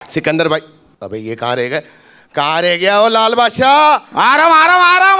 सिकंदर भाई, अबे ये कहाँ रह गए? कहाँ रह गया वो लाल बादशाह? आ रहा हूँ आ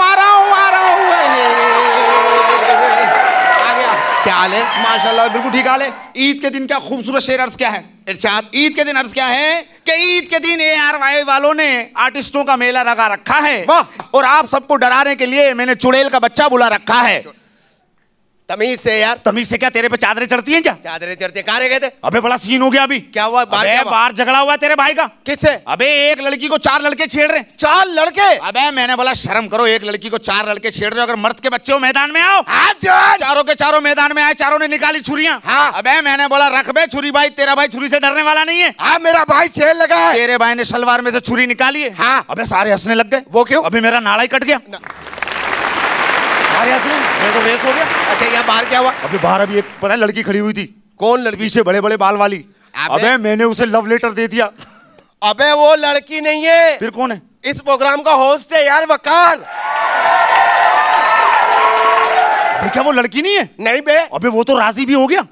गया। क्या हाल है? माशाल्लाह बिल्कुल ठीक हाल है। ईद के दिन क्या खूबसूरत शेर अर्ज क्या है? इरशाद। ईद के दिन अर्ज क्या है कि ईद के दिन ARY वालों ने आर्टिस्टों का मेला लगा रखा है और आप सबको डराने के लिए मैंने चुड़ैल का बच्चा बुला रखा है। तमीज से यार। तमीज से क्या, तेरे पे चादरें चढ़ती हैं क्या? चादरें चढ़ती, कहाँ रह गए थे? अबे बड़ा सीन हो गया अभी। क्या हुआ? बाहर झगड़ा हुआ तेरे भाई का। किससे? अबे एक लड़की को 4 लड़के छेड़ रहे। 4 लड़के? अबे मैंने बोला शर्म करो, एक लड़की को 4 लड़के छेड़ रहे हो, अगर मर्द के बच्चे हो मैदान में आओ। चारों के चारों मैदान में आए, चारों ने निकाली छुरियां। हाँ। अबे मैंने बोला रख बे छुरी भाई, तेरा भाई छुरी से डरने वाला नहीं है। हाँ मेरा भाई छेड़ लगा है। तेरे भाई ने शलवार में से छुरी निकाली है। हाँ। अबे सारे हंसने लग गए। वो क्यों? अभी मेरा नाड़ा ही कट गया। सारे हंस रहे, मैं तो रेस हो गया। अच्छा यहाँ बाहर क्या हुआ? अभी बाहर अभी एक पता है लड़की खड़ी हुई थी। कौन लड़की? पीछे बड़े बड़े बाल वाली। अबे मैंने उसे लव लेटर दे दिया। अबे वो लड़की नहीं है। फिर कौन है? इस प्रोग्राम का होस्ट है यार, वकार। अबे क्या वो लड़की नहीं है? नहीं बे। अबे वो तो राजी भी हो गया।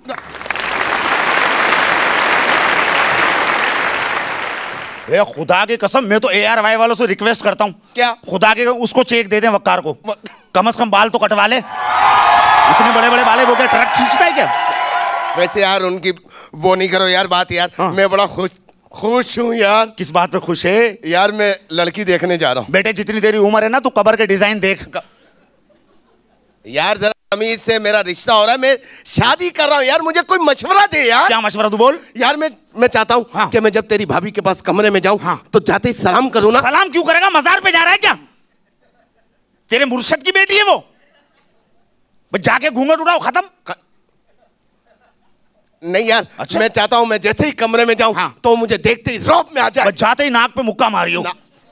ए खुदा की कसम, मैं तो ARY वालों से रिक्वेस्ट करता हूँ, क्या? खुदा के उसको चेक दे दें वकार को, कम से कम बाल तो कटवा ले। इतने बड़े बड़े बाल है, वो क्या ट्रक खींचता है क्या? वैसे यार उनकी वो नहीं करो यार बात यार। हाँ। मैं बड़ा खुश हूँ यार। किस बात पे खुश है? यार मैं लड़की देखने जा रहा हूँ। बेटे जितनी देरी उम्र है ना, तू कबर के डिजाइन देख। यार जरा तमीज से मेरा रिश्ता हो रहा है, मैं शादी कर रहा हूँ यार, मुझे कोई मशवरा दे यार। क्या मशवरा तू बोल। यार मैं चाहता हूँ हाँ। कि मैं जब तेरी भाभी के पास कमरे में जाऊँ हाँ। तो जाते ही सलाम करूँ ना। सलाम क्यों करेगा? मजार पे जा रहा है क्या? तेरे मुर्शद की बेटी है वो? बस जाके घूंघट उड़ाओ, खत्म। नहीं यार। अच्छा? मैं चाहता हूँ मैं जैसे ही कमरे में जाऊँ हाँ। तो मुझे देखते ही रौब में आ जाए। बस जाते ही नाक पे मुक्का मारियो।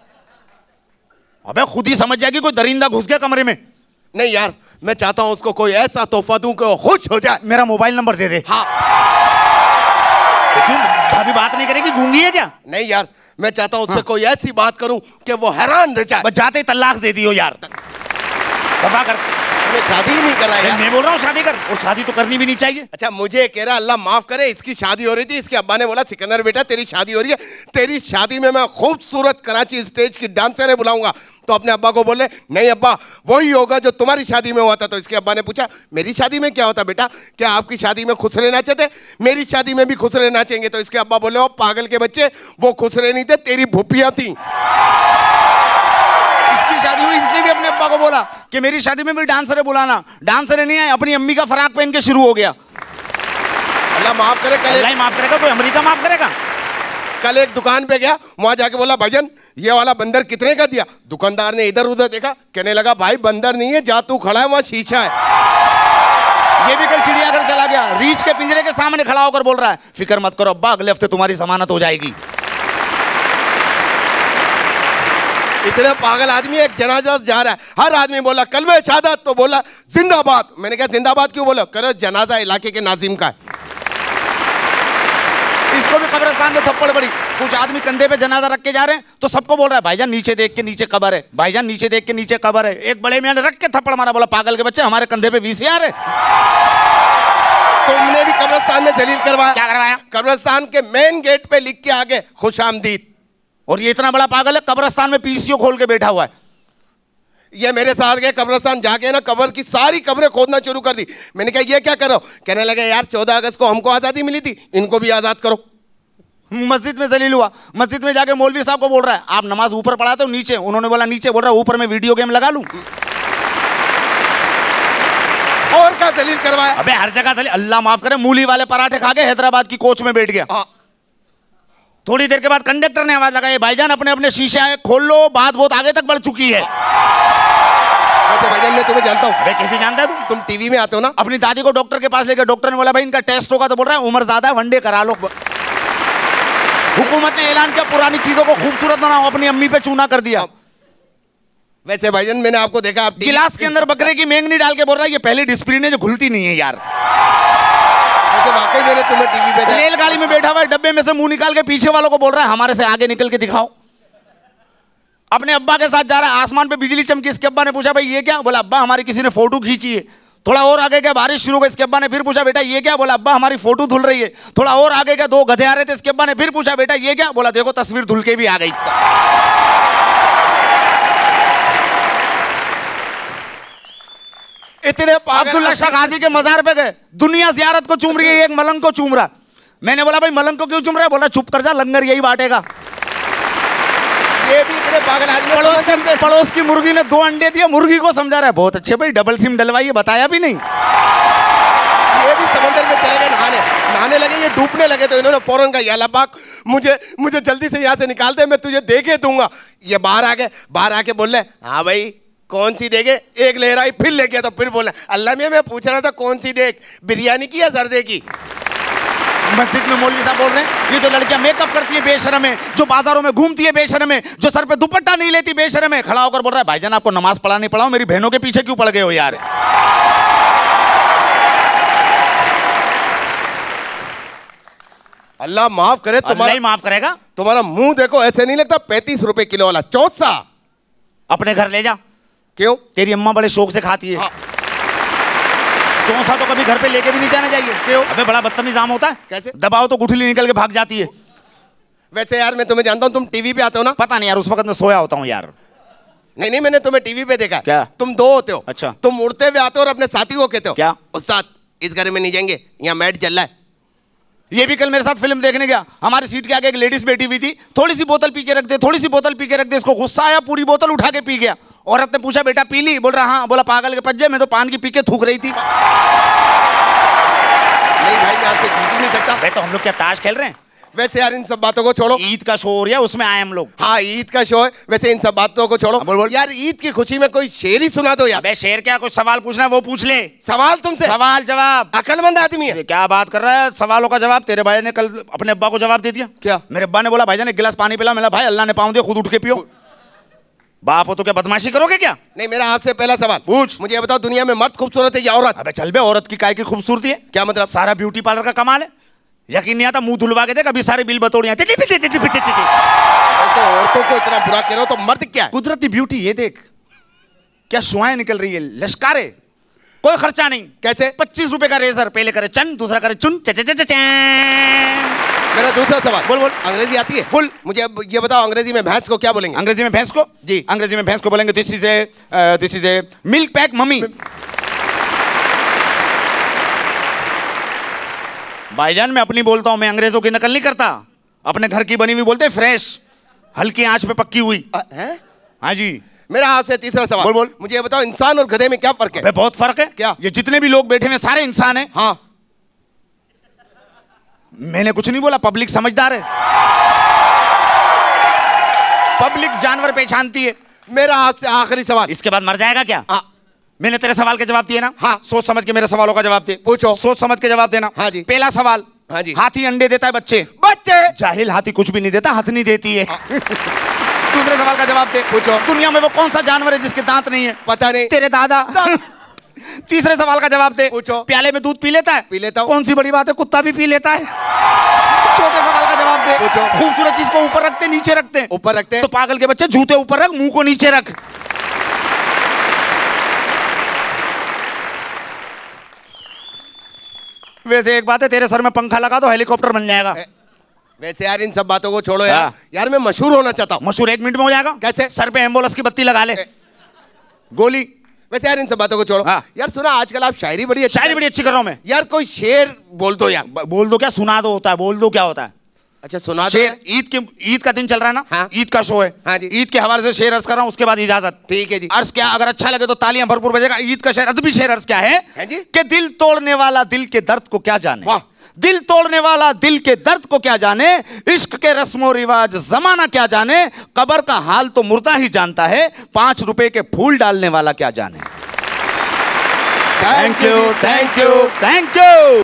अबे खुद ही समझ जाएगी कोई दरिंदा घुस गया कमरे में। नहीं यार, मैं चाहता हूँ उसको कोई ऐसा तोहफा दूं कि वो खुश हो जाए। मेरा मोबाइल नंबर दे दे। हाँ। क्यों भाभी बात नहीं करेगी, गूंगी है क्या? नहीं यार, मैं चाहता हूँ उससे हाँ। कोई ऐसी बात करूं कि वो हैरान रह जाए। बस जाते ही तलाक दे दियो यार। दफा कर। मैं शादी ही नहीं कर रहा यार। मैं बोल रहा हूँ शादी कर, और शादी तो करनी भी नहीं चाहिए। अच्छा मुझे कह रहा अल्लाह माफ करे, इसकी शादी हो रही थी, इसके अब्बा ने बोला सिकंदर बेटा तेरी शादी हो रही है, तेरी शादी में मैं खूबसूरत कराची स्टेज की डांसर बुलाऊंगा। तो अपने अब्बा को बोले नहीं अब्बा वही होगा जो तुम्हारी शादी में हुआ था। तो इसके अब्बा ने पूछा मेरी शादी में क्या होता बेटा, क्या आपकी शादी में खुसरे नाचे थे? मेरी शादी में भी खुसरे नाचेंगे। तो इसके अब्बा बोले ओ पागल के बच्चे, वो खुसरे नहीं थे, तेरी भुप्पियां थी। इसकी शादी हुई, इसने भी अपने अब्बा को बोला कि मेरी शादी में भी डांसर बुलाना। डांसर नहीं आए, अपनी अम्मी का फराक पहन के शुरू हो गया। अल्लाह माफ करे। अल्लाह ही माफ करेगा, कोई अमेरिका माफ करेगा? कल एक दुकान पे गया, वहां जाके बोला भाईजान ये वाला बंदर कितने का दिया? दुकानदार ने इधर उधर देखा, कहने लगा भाई बंदर नहीं है, जा तू खड़ा है वहां शीशा है। ये भी कल चिड़ियाघर चला गया, रीछ के पिंजरे के सामने खड़ा होकर बोल रहा है फिक्र मत करो अब्बा, अगले हफ्ते तुम्हारी जमानत हो जाएगी। इतने पागल आदमी, एक जनाजा जा रहा है, हर आदमी बोला कलमे शहादत, तो बोला जिंदाबाद। मैंने कहा जिंदाबाद क्यों बोला? करो जनाजा इलाके के नाजिम का है। इसको भी कब्रिस्तान में थप्पड़ पड़ी। कुछ आदमी कंधे पे जनाजा रख के जा रहे हैं तो सबको बोल रहा है भाईजान नीचे देख के नीचे कब्र है, भाईजान नीचे देख के नीचे कब्र है। एक बड़े मियां ने रख के थप्पड़ मारा, बोला पागल के बच्चे हमारे कंधे पे VCR है। तुमने भी कब्रिस्तान में जलील करवाया। क्या करवाया? कब्रिस्तान के मेन गेट पे लिख के आगे खुशामदीद। और ये इतना बड़ा पागल है, कब्रिस्तान में PCO खोल के बैठा हुआ है। ये मेरे साथ गए कब्रिस्तान, जाके ना कब्र की सारी कब्रें खोदना शुरू कर दी। मैंने कहा ये क्या करो? कहने लगे यार 14 अगस्त को हमको आज़ादी मिली थी, इनको भी आज़ाद करो। मस्जिद में जलील हुआ, मस्जिद में जाके मौलवी साहब को बोल रहा है आप नमाज ऊपर पढ़ाते हो नीचे? उन्होंने बोला नीचे। बोल रहा है ऊपर में वीडियो गेम लगा लूं। और क्या जलील करवाया? अबे हर जगह जलील। अल्लाह माफ करे, मूली वाले पराठे खा के हैदराबाद की कोच में बैठ गया। थोड़ी देर के बाद कंडक्टर ने आवाज लगाई भाईजान अपने अपने शीशे खोल लो, बात बहुत आगे तक बढ़ चुकी है। वैसे भाईजान मैं तुम्हें जानता हूँ। अबे कैसे जानता है तुम टीवी में आते हो ना। अपनी दादी को डॉक्टर के पास लेकर, डॉक्टर ने बोला भाई इनका टेस्ट होगा, तो बोल रहा है उम्र ज्यादा है, वनडे करा लो। हुकूमत ने ऐलान किया पुरानी चीजों को खूबसूरत बनाओ, अपनी अम्मी पे चूना कर दिया। वैसे भाईजान मैंने आपको देखा, आप गिलास के अंदर बकरे की मेंगनी डाल के बोल रहा है ये पहले डिस्प्लिन है जो घुलती नहीं है यार। वैसे वाकई मैंने तुम्हें टीवी पे देखा। रेलगाड़ी में बैठा हुआ है, डब्बे में से मुंह निकाल के पीछे वालों को बोल रहा है हमारे से आगे निकल के दिखाओ। अपने अब्बा के साथ जा रहा है, आसमान पे बिजली चमकी। इसके अब्बा ने पूछा भाई ये क्या? बोला अब्बा हमारी किसी ने फोटो खींची है। थोड़ा और आगे गया, बारिश शुरू हो गई। इसके अब्बा ने फिर पूछा बेटा ये क्या? बोला अब्बा हमारी फोटो धुल रही है। थोड़ा और आगे गया, 2 गधे आ रहे थे। इसके अब्बा ने फिर पूछा बेटा ये क्या? बोला देखो तस्वीर धुल के भी आ गई। इतने अब्दुल्ला शाह गाजी के मजार पे गए, दुनिया जियारत को चूम रही है, एक मलंग को चूम रहा। मैंने बोला भाई मलंग को क्यों चूम रहा है? बोला चुप कर जा, लंगर यही बांटेगा। ये भी इतने पागल आदमी। पड़ोस की मुर्गी ने 2 अंडे दिए, मुर्गी को समझा रहा है बहुत अच्छे भाई, डबल सिम डलवाइए, बताया भी नहीं। ये भी समंदर में चले गए नहाने लगे, ये डूबने लगे तो इन्होंने फौरन कहा या अल्लाह पाक मुझे जल्दी से यहाँ से निकाल दे, मैं तुझे देके दूंगा। ये बाहर आ गए, बाहर आके बोल रहे हाँ भाई कौन सी देगे? एक ले रहा फिर ले गया तो फिर बोला अल्लाह में मैं पूछ रहा था कौन सी देख, बिरयानी की या जर्दे की? मस्जिद में मौलवी साहब बोल रहे हैं ये जो लड़कियां मेकअप करती है बेशरम है, जो बाजारों में घूमती है बेशरम है, जो सर पे दुपट्टा नहीं लेती बेशरम है, खड़ा होकर बोल रहा है भाईजान आपको नमाज पढ़ा नहीं पढ़ाओ, मेरी बहनों के पीछे क्यों पड़ गए हो यार? अल्लाह माफ करे, तुम्हारा ही माफ करेगा। तुम्हारा मुंह देखो ऐसे नहीं लगता 35 रुपए किलो वाला चौसा। अपने घर ले जा। क्यों? तेरी अम्मा बड़े शौक से खाती है। चौसा तो कभी घर पे लेके भी नहीं जाना चाहिए। क्यों? अबे बड़ा बदतमीज आम होता है। कैसे? दबाओ तो गुठली निकल के भाग जाती है। वैसे यार मैं तुम्हें जानता हूँ, तुम टीवी पे आते हो ना? पता नहीं यार, उस वक्त मैं सोया होता हूँ यार। नहीं मैंने तुम्हें टीवी पे देखा। क्या? तुम 2 होते हो। अच्छा। तुम उड़ते हुए आते हो और अपने साथी को कहते हो क्या? उस्ताद इस घर में नहीं जाएंगे, यहाँ मैच चल रहा है। ये भी कल मेरे साथ फिल्म देखने गया, हमारी सीट के आगे एक लेडीज बैठी हुई थी, थोड़ी सी बोतल पी के रख दे, थोड़ी सी बोतल पी के रख दे। इसको गुस्सा आया, पूरी बोतल उठा के पी गया। औरत ने पूछा बेटा पी ली? बोल रहा हाँ। बोला पागल के पज्जे, मैं तो पान की पी के थूक रही थी। नहीं भाई मैं आपसे जीत ही नहीं सकता। भाई तो हम लोग क्या ताश खेल रहे हैं? वैसे यार इन सब बातों को छोड़ो, ईद का शो हो रहा है उसमें आए हम लोग। हाँ ईद का शो है, वैसे इन सब बातों को छोड़ो। बोल यार ईद की खुशी में कोई शेर ही सुना दो यार। अबे शेर क्या, कुछ सवाल पूछना है वो पूछ ले। सवाल तुमसे? सवाल जवाब। अकलमंद आदमी है। क्या बात कर रहा है, सवालों का जवाब। तेरे भाई ने कल अपने अब्बा को जवाब दे दिया। क्या? मेरे अब्बा ने बोला भाईजान एक गिलास पानी पिला। मेरा भाई अल्लाह ने पाँव दिया, खुद उठ के पियो। बाप हो तो क्या बदमाशी करोगे क्या? नहीं मेरा आपसे पहला सवाल पूछ। मुझे बताओ दुनिया में मर्द खूबसूरत है या औरत? अबे चल बे, औरत की काय की खूबसूरती है? क्या मतलब? सारा ब्यूटी पार्लर का कमाल है। यकीन नहीं आता, मुंह धुलवा के देख, अभी सारे बिल बतौड़ियां। तो औरतों को इतना बुरा कह रहे हो तो मर्द क्या है? कुदरती ब्यूटी। ये देख क्या शुआएं निकल रही है, लश्कारे, कोई खर्चा नहीं। कैसे? 25 रुपए का रेजर, पहले करे चन, दूसरा करे चुन। मेरा दूसरा सवाल। बोल बोल। अंग्रेजी आती है? फुल। मुझे अब ये बताओ अंग्रेजी में भैंस को क्या बोलेंगे? अंग्रेजी में भैंस को? जी अंग्रेजी में भैंस को बोलेंगे this is a milk pack mummy. भाईजान मैं अपनी बोलता हूं, मैं अंग्रेजों की नकल नहीं करता। अपने घर की बनी हुई बोलते फ्रेश, हल्की आंच पे पक्की हुई। हाँ जी। मेरा आपसे तीसरा सवाल। बोल बोल। मुझे ये बताओ इंसान और गधे में क्या फर्क है? बहुत फर्क है। क्या? ये जितने भी लोग बैठे हैं सारे इंसान हैं। हाँ। मैंने कुछ नहीं बोला, पब्लिक समझदार है, पब्लिक जानवर पहचानती है। मेरा आपसे आखिरी सवाल। इसके बाद मर जाएगा क्या? हाँ। मैंने तेरे सवाल के जवाब दिए ना? हाँ। सोच समझ के मेरे सवालों का जवाब दे। पूछो। सोच समझ के जवाब देना। हाँ जी। पहला सवाल। हाँ जी। हाथी अंडे देता है बच्चे? बच्चे। जाहिल, हाथी कुछ भी नहीं देता, हथनी देती है। दूसरे सवाल का जवाब दे। पूछो। दुनिया में वो कौन सा जानवर है जिसके दांत नहीं है? पता नहीं। तेरे दादा। तीसरे सवाल का जवाब दे। पूछो। प्याले में दूध पी लेता है? पी लेता हूं। कौन सी बड़ी बात है, कुत्ता भी पी लेता है। चौथे सवाल का जवाब दे। पूछो। खूबसूरत चीज को ऊपर रखते नीचे रखते? ऊपर रखते। तो पागल के बच्चे जूते ऊपर रख, मुंह को नीचे रख। वैसे एक बात है, तेरे सर में पंखा लगा तो हेलीकॉप्टर बन जाएगा। वैसे यार इन सब बातों को छोड़ो यार। यार मैं मशहूर होना चाहता हूँ। मशहूर 1 मिनट में हो जाएगा। कैसे? सर पे एम्बुलेंस की बत्ती लगा ले, गोली। वैसे यार इन सब बातों को छोड़ो। यार सुना आजकल आप शायरी बड़ी अच्छी कर रहा हूं मैं। यार कोई शेर बोल दो यार। बोल दो क्या? सुना दो होता है, बोल दो क्या होता है? अच्छा सुना दो। शेर। ईद का दिन चल रहा है ना? हाँ। ईद का शो है। हाँ जी। ईद के हवाले से शेर अर्ज कर रहा हूं, उसके बाद इजाजत। ठीक है जी। अर्ज क्या? अगर अच्छा लगे तो तालियां भरपूर बजेगा। ईद का शेर, अदबी शेर अर्ज क्या है? है जी? कि दिल तोड़ने वाला दिल के दर्द को क्या जाने। वाह। दिल तोड़ने वाला दिल के दर्द को क्या जाने, इश्क के रस्मो रिवाज जमाना क्या जाने, कब्र का हाल तो मुर्दा ही जानता है, 5 रुपए के फूल डालने वाला क्या जाने। Thank you, thank you, thank you.